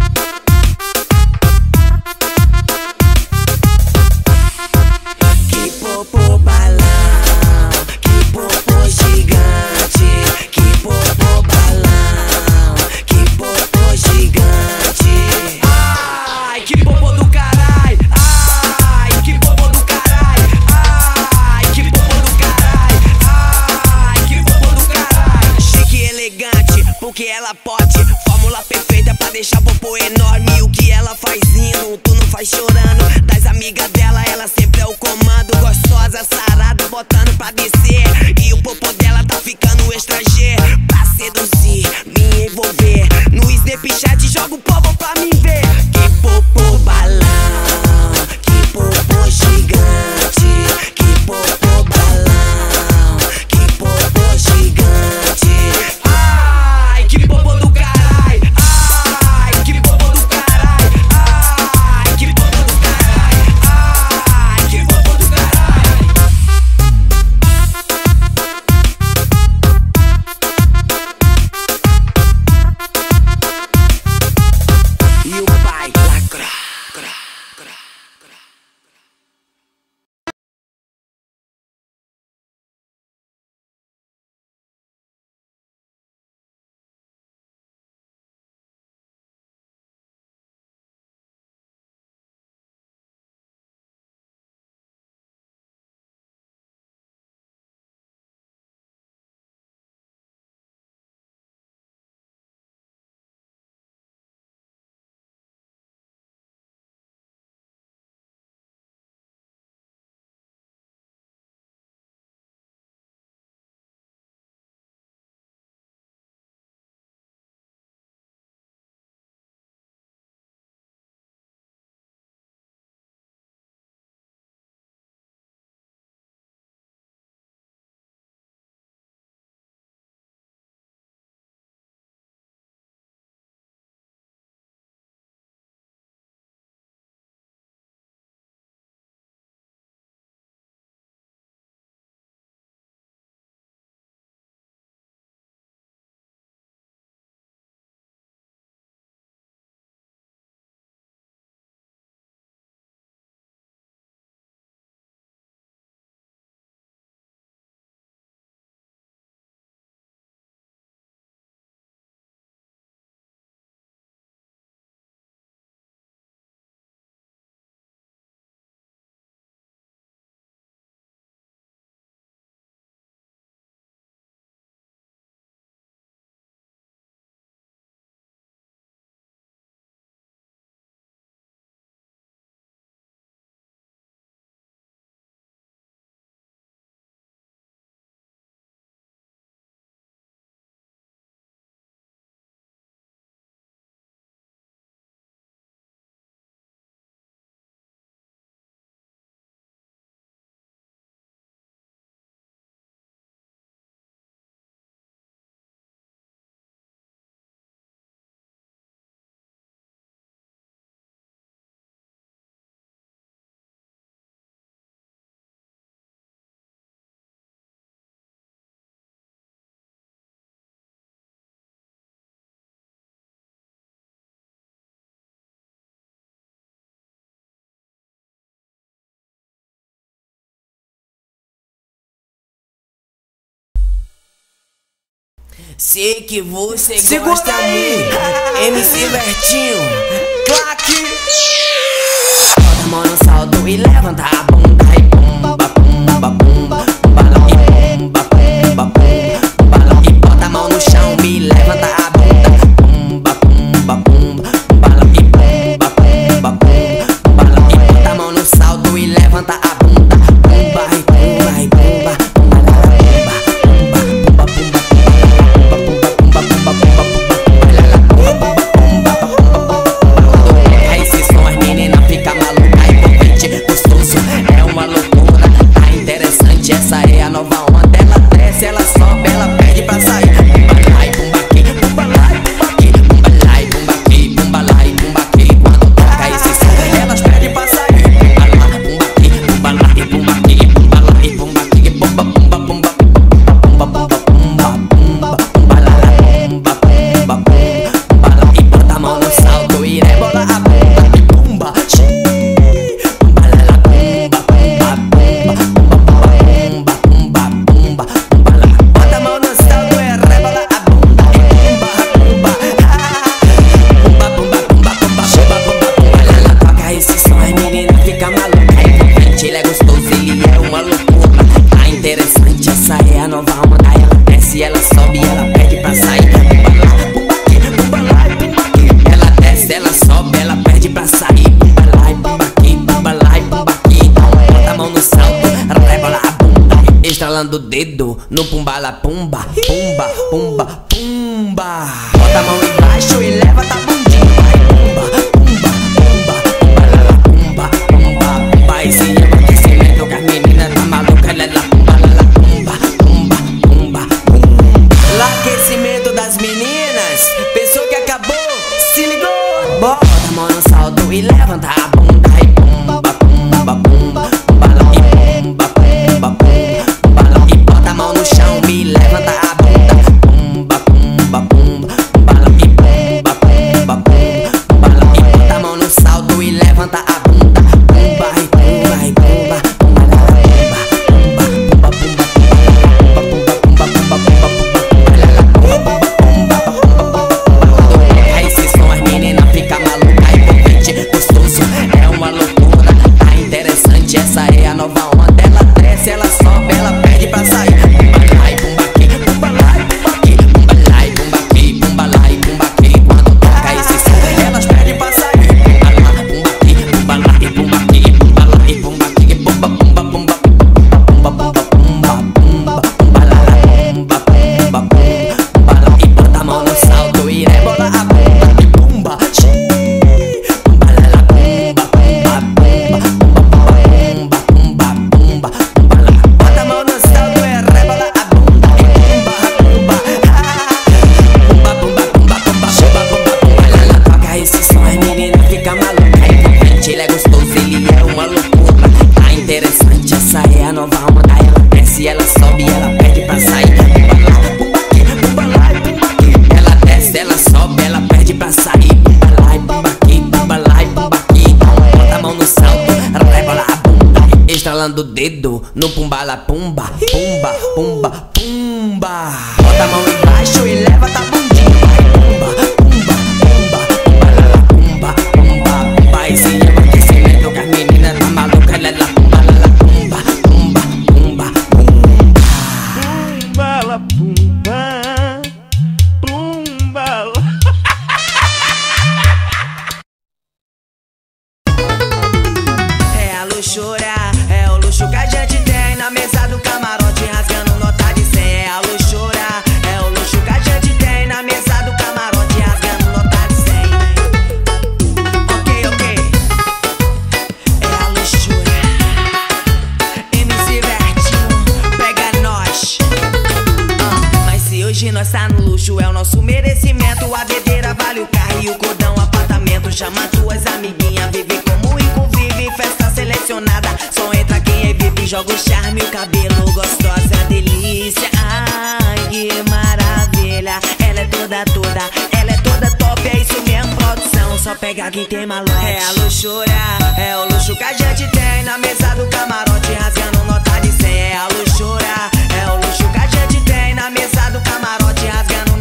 Sei que você segura gosta aí. muito. MC Vertinho, claque. bota a mão no salto e levanta a bunda e pumba, pumba, pumba, pumba, e pumba, pumba, pumba, e bota a mão no chão e levanta a bunda, pumba, pumba, pumba, pumba, e pumba, pumba, pumba, e bota a mão no salto e levanta a bunda, pumba, e pumba, e pumba, pumba, pumba, pumba, pumba, pumba, pumba, pumba, esse som as meninas ficam malucas, envolvente, gostoso, é uma loucura, tá interessante, essa é a nova onda, ela desce, ela sobe, ela pede pra sair, pumba lá e pumba aqui, pumba lá e pumba aqui, pumba lá e pumba aqui, pumba lá e pumba aqui, quando toca esse som, elas pedem pra sair, pumba lá, pumba aqui, pumba lá e pumba aqui, pumba lá e pumba aqui, pumba, pumba, pumba, pumba, pumba, pumba, pumba, pumba lá, pumba, pumba, pumba lá, e bota a mão no salto e rebola a bunda, e pumba, pumba lá, pumba, pumba, pumba, pumba, pumba, pumba, pumba lá, bota a mão no salto e rebola a bunda, e pumba, pumba, pumba, pumba, pumba, pumba, pumba, pumba, ela toca esse som, as meninas ficam malucas, envolvente, ele é gostoso, ele é uma loucura, tá interessante, essa é a nova onda, ela desce, ela sobe, ela pede pra sair, pumba lá, pumba aqui, pumba lá e pumba aqui, ela desce, ela sobe, ela pede pra sair, pumba lá e pumba aqui, pumba lá e pumba aqui, então bota a mão no salto, rebola a bunda, estralando o dedo no pumba lá, pumba, pumba, pumba, pumba, bota a mão embaixo e levanta a bundinha, vai, pumba, pumba, pumba, pumba lá, pumba, pumba, pumba, esse é o aquecimento que as meninas tá maluca, ela pumba lá, pumba, pumba, pumba, pumba, lá aquecimento das meninas, pensou que acabou, se ligou, bota a mão no salto e levanta a bunda e pumba, pumba, pumba, pumba lá, e pumba, pumba, pumba lá, e bota a mão no chão e levanta a bunda, pumba, pumba, pumba, pumba lá, e pumba, pumba, pumba lá, e bota a mão no salto e levanta a bunda, pumba, e pumba, e pumba, pumba lá, pumba, pumba, pumba, pumba, pumba, pumba, pumba, pumba, esse som as meninas ficam malucas, envolvente, gostoso, é uma loucura, tá interessante, essa é a nova onda, ela desce, ela sobe, ela pede pra sair, pumba lá e pumba aqui, pumba lá e pumba aqui, pumba lá e pumba aqui, pumba lá e pumba aqui, quando toca esse som, elas pedem pra sair, pumba lá, pumba aqui, pumba lá e pumba aqui, pumba lá e pumba aqui, pumba, pumba, pumba, pumba, pumba, pumba, pumba, pumba lá, pumba, pumba, pumba lá, e bota a mão no salto e rebola a bunda, e pumba, pumba lá, pumba, pumba, pumba, pumba, pumba, pumba, pumba lá, bota a mão no salto e rebola a bunda, e pumba, pumba, pumba, pumba, pumba, pumba, pumba, pumba, ela toca esse som, as meninas ficam malucas, envolvente, ele é gostoso, ele é uma loucura, tá interessante, essa é a nova onda, ela desce, ela sobe, ela pede pra sair, pumba lá, pumba aqui, pumba lá e pumba aqui, ela desce, ela sobe, ela pede pra sair, pumba lá e pumba aqui, pumba lá e pumba aqui, então bota a mão no salto, rebola a bunda, estralando o dedo no pumba lá, pumba, pumba, pumba, pumba, bota a mão embaixo e levanta a bundinha, vai, pumba, pumba, pumba, pumba lá, pumba, pumba, pumba, esse é o aquecimento que as meninas tá maluca, ela pumba lá, pumba, pumba, pumba, pumba, Pumba la pumba, pumba la. é a luxúria, é o luxo que a gente tem na mesa do camarote, rasgando nota de 100, é a luxúria, é o luxo que a gente tem na mesa do camarote, rasgando nota de 100. Ok, ok, é a luxúria, MC Vertinho, pega nós. Mas se hoje nós tá no luxo, é o nosso merecimento, a bebeira vale o carro e o cordão apartamento, chama tuas amiguinhas, vive como inconvive, festa selecionada, só entra quem é VIP, joga o charme, o cabelo gostosa, delícia, ai que maravilha, ela é toda, ela é toda top, é isso mesmo produção, só pega quem tem malote, é a luxúria, é o luxo que a gente tem na mesa do camarote, rasgando nota de 100, é a luxúria, é o luxo que a gente tem na mesa do camarote, rasgando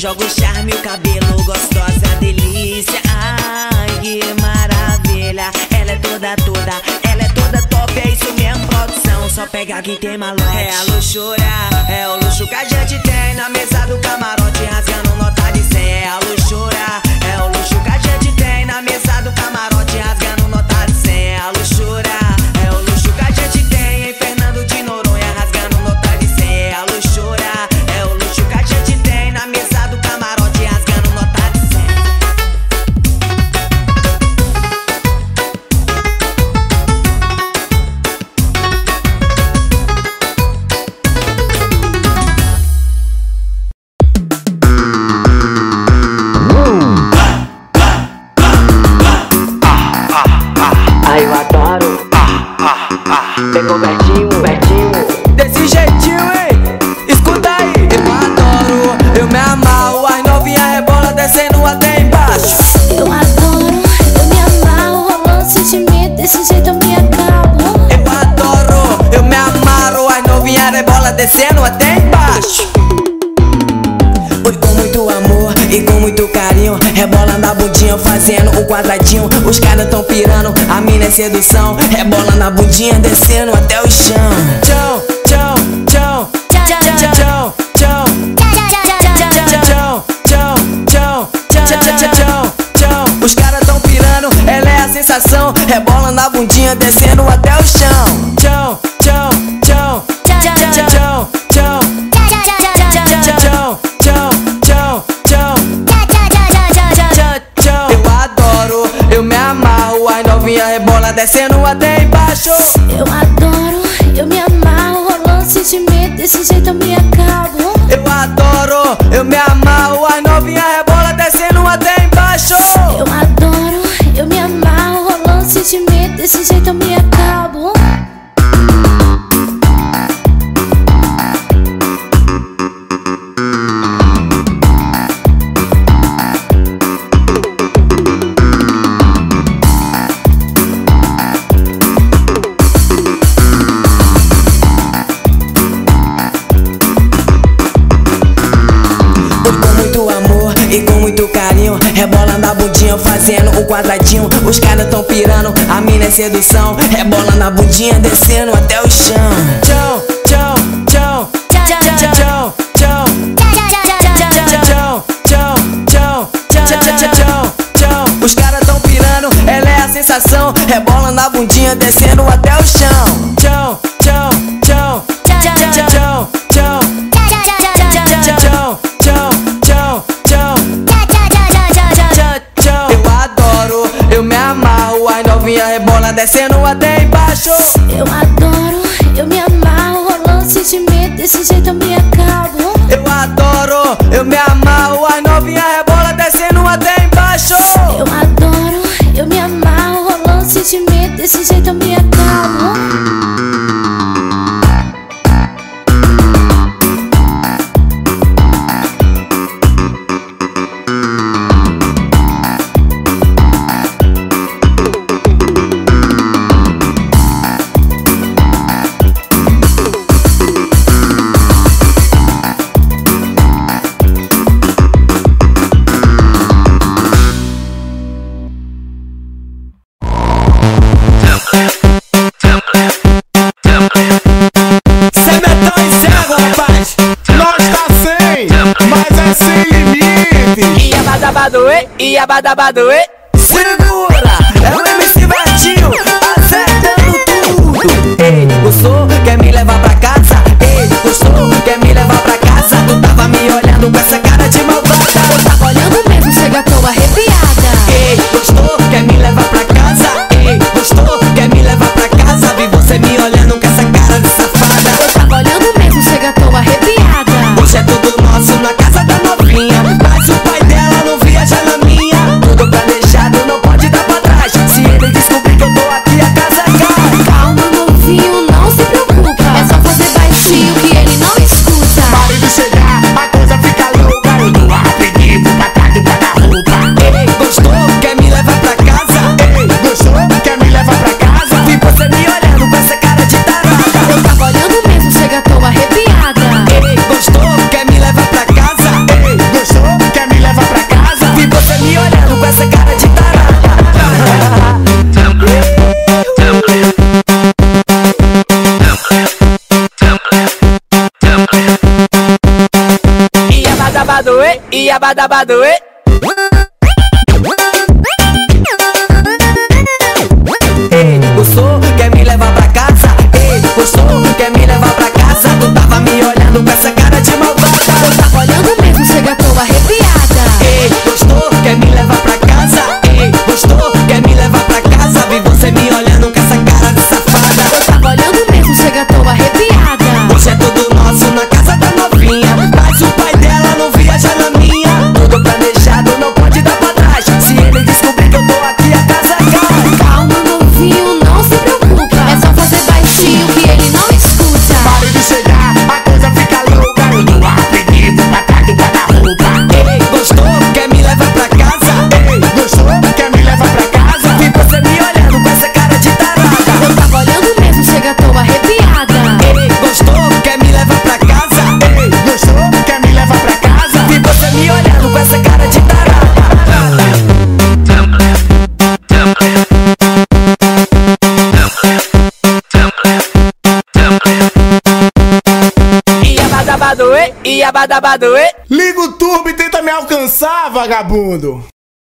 joga o charme, o cabelo gostosa, delícia. Ai, que maravilha. Ela é toda, ela é toda top, é isso mesmo, produção. Só pega quem tem malote. É a luxúria, é o luxo que a gente tem na mesa do camarote, rasgando nota de 100. É a luxúria, é o luxo que a gente tem na mesa do camarote, rasgando nota de 100. É a luxúria, é o luxo que a gente tem em Fernando de Noronha, rasgando nota de 100. É a luxúria, é o luxo que a gente tem na mesa do camarote, rasgando nota de 100. Ai, eu adoro. Pegou Bertinho, Bertinho. Desse jeitinho, hein? Escuta aí. Eu adoro, eu me amarro. As novinhas rebola descendo até embaixo. Eu adoro, eu me amarro. Rolando sentimento, desse jeito eu me acabo. Eu adoro, eu me amarro. As novinhas rebola descendo até embaixo. Oi, com muito amor e com muito carinho, rebolando a bundinha, fazendo um quadradinho. Os caras tão pirando, a mina é sedução. Rebolando a bundinha, descendo até o chão. Tchau, tchau, tchau, tchau, tchau, tchau, tchau, tchau, tchau, tchau, tchau. Os caras tão pirando, ela é a sensação. Rebolando a bundinha, descendo até o chão. Tchau, tchau, tchau, tchau, tchau, tchau, tchau, tchau. Eu adoro, eu me amarro. As novinhas rebola descendo até embaixo. Eu adoro, eu me amarro. Rolando sentimento, desse jeito eu me acabo. Eu adoro, eu me amarro. As novinhas rebola descendo até embaixo. Eu adoro, eu me amarro. Rolando sentimento, desse jeito eu me acabo. E com muito carinho, rebolando a bundinha, fazendo um quadradinho. Os caras tão pirando, a mina é sedução. Rebolando a bundinha, descendo até o chão. Tchau, tchau, tchau, tchau, tchau, tchau, tchau, tchau, tchau, tchau, tchau. Os caras tão pirando, ela é a sensação. Rebolando a bundinha, descendo até o chão. Tchau, tchau, tchau, tchau, tchau, tchau, tchau, tchau. Eu adoro, eu me amarro. As novinhas rebola descendo até embaixo. Eu adoro, eu me amarro. Rolando sentimento, desse jeito eu me acabo. Eu adoro, eu me amarro. As novinhas rebola descendo até embaixo. Eu adoro, eu me amarro. Rolando sentimento, desse jeito eu me acabo. E a badabadoe, segura, é o MC Bertinho, acertando tudo. Ei, gostou? Quer me levar pra casa? Ei, gostou? Quer me levar pra casa? Tu tava me olhando com essa cara de malvada. Eu tava olhando mesmo, chega, tô arrepiada. Ei, gostou? Quer me levar pra casa? Ei, gostou? Quer me levar pra casa? Vi você me olhando com essa cara de safada. Eu tava olhando mesmo, chega, tô arrepiada. Hoje é tudo nosso na casa da novinha, mas o pai dela não viaja na minha. Tudo planejado, não pode dar pra trás. Se ele descobrir que eu tô aqui, a casa cai. Calma, novinho, não se preocupa. É só fazer baixinho que ele não escuta. Marido chegar, a coisa fica louca. e abadabado, e. Ei, gostou? Quer me levar pra casa? Ei, gostou? Quer me levar pra casa? Tu tava me olhando com essa cara de malvada. Eu tava olhando mesmo, chega, tô arrepiada. Ei, gostou? Quer me levar pra casa? Ei, gostou? Quer me levar pra casa? Vi você me olhando com essa cara de safada. Eu tava olhando mesmo, chega, tô arrepiada. Hoje é tudo nosso na casa da novinha, mas o pai dela não viaja na minha. Tudo planejado, não pode dar pra trás. Se ele descobrir que eu tô aqui, a casa cai. Calma, novinho, não se preocupa. É só fazer baixinho que ele não escuta. Pare de chegar, a coisa fica louca. Eu tô aprendido pra trás do guarda-roupa. Ei, gostou? Quer me levar pra casa? Ei, gostou? Quer me levar pra casa? Vi você me olhando com essa cara de tarada. Eu tava olhando mesmo, chega, tô arrepiada. Ei, gostou? Quer me levar pra casa? Ei, gostou? Quer me levar pra casa? Vi você me olhando com essa cara de tarada. E abadabado, e. Liga o turbo e tenta me alcançar, vagabundo.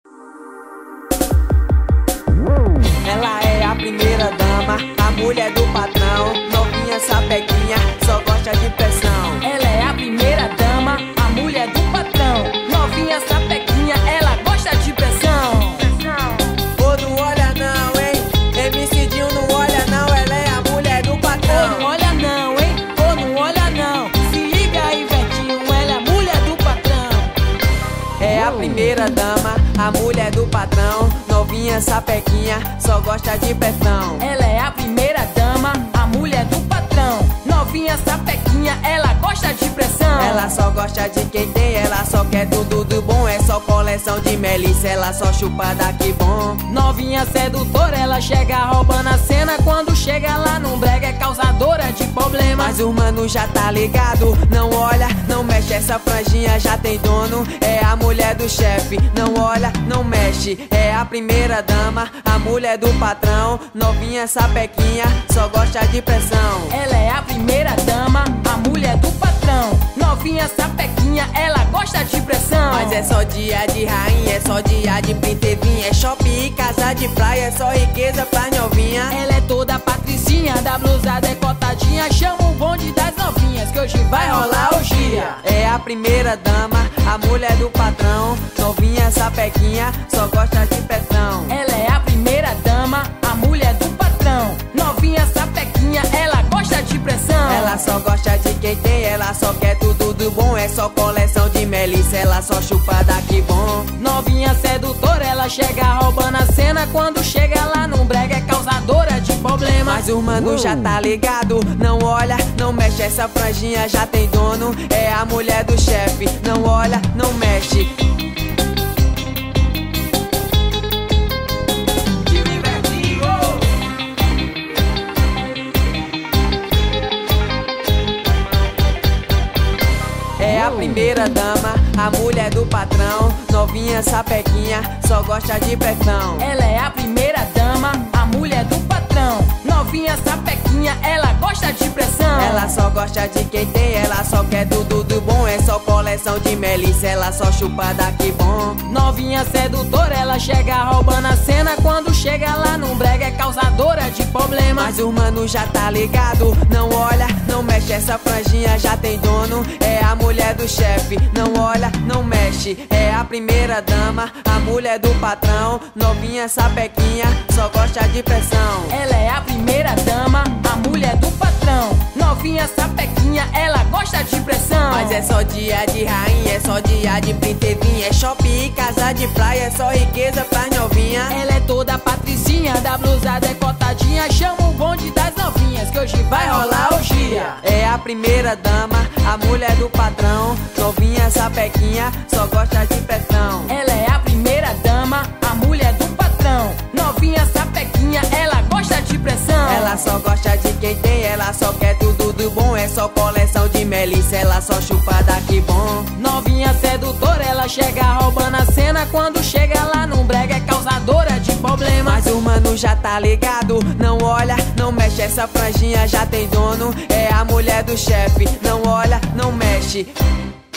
Ela é a primeira dama, a mulher do patrão. Novinha sapequinha, só gosta de pressão. Ela é a primeira dama, a mulher do patrão. Novinha sapequinha, ela gosta de pressão. Ô, não olha não, hein? MC Dinho não olha não, ela é a mulher do Ô, patrão. não olha não, hein? Ô, não olha não. Se liga aí, Vetinho, ela é a mulher do patrão. É a primeira dama, a mulher do patrão. Novinha sapequinha, só gosta de pressão. Ela é a primeira dama, a mulher do patrão. Novinha sapequinha, ela gosta de pressão. Ela só gosta de quem tem, ela só quer tudo do bom. É só coleção de melissa, ela só chupa daqui bom. Novinha sedutora, ela chega roubando a cena. Quando chega lá no brega é causadora de problemas. Mas o mano já tá ligado, não olha, não mexe. Essa franjinha já tem dono, é a mulher do chefe. Não olha, não mexe, é a primeira dama, a mulher do patrão. Novinha sapequinha, só gosta de pressão. Ela é a primeira dama, a mulher do patrão. Novinha sapequinha, ela gosta de pressão. Mas é só dia de rainha, é só dia de printevinha. É shopping e casa de praia, é só riqueza pra novinha. Ela é toda patricinha, da blusa decotadinha. Chama o bonde das novinhas, que hoje vai rolar o dia. É a primeira dama, a mulher do patrão. Novinha sapequinha, só gosta de pressão. Ela é a primeira dama, a mulher do patrão. Novinha sapequinha, ela gosta de pressão. Ela só gosta de quem tem, ela só quer tudo do bom. É só coleção de melissa, ela só chupa daqui bom. Novinha sedutora, ela chega roubando a cena. Quando chega lá no brega é causadora de problemas. Mas o mano já tá ligado, não olha, não mexe. Essa franjinha já tem dono, é a mulher do chefe. Não olha, não mexe. É a primeira dama, a mulher do patrão. Novinha sapequinha, só gosta de pressão. Ela é a primeira dama, a mulher do patrão. Novinha sapequinha, ela gosta de pressão. Ela só gosta de quem tem, ela só quer tudo do bom. É só coleção de melissa, ela só chupa daqui bom. Novinha sedutora, ela chega roubando a cena. Quando chega lá no brega é causadora de problemas. Mas o mano já tá ligado, não olha, não mexe. Essa franjinha já tem dono, é a mulher do chefe. Não olha, não mexe, é a primeira dama, a mulher do patrão. Novinha sapequinha, só gosta de pressão. Ela é a primeira dama, a mulher do patrão. Novinha sapequinha, ela gosta de pressão. Mas é só dia de rainha, é só dia de printevinha. É shopping e casa de praia, é só riqueza pra novinha. Ela é toda patricinha, da blusa decotadinha. Chama o bonde das novinhas, que hoje vai rolar o dia. É a primeira dama, a mulher do patrão. Novinha sapequinha, só gosta de pressão. Ela é a primeira dama, a mulher do patrão. Novinha sapequinha, ela gosta de pressão. Ela só gosta de quem tem, ela só quer tudo do bom. É só coleção de melissa, ela só chupa daqui bom. Novinha sedutora, ela chega roubando a cena. Quando chega lá no brega é causadora de problemas. Mas o mano já tá ligado, não olha, não mexe. Essa franjinha já tem dono, é a mulher do chefe. Não olha, não mexe.